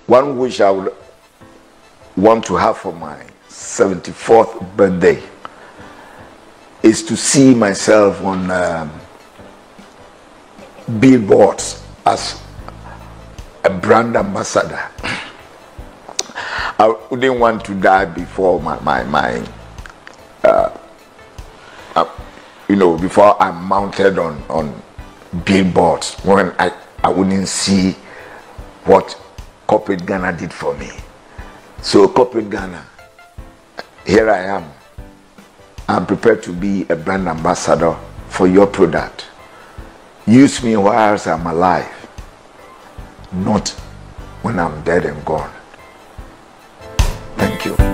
one wish I would want to have for my 74th birthday is to see myself on billboards as a brand ambassador. I wouldn't want to die before before I'm mounted on billboards, when I wouldn't see what corporate Ghana did for me. So corporate Ghana, here I am. I'm prepared to be a brand ambassador for your product. Use me whilst I'm alive, not when I'm dead and gone. Thank you.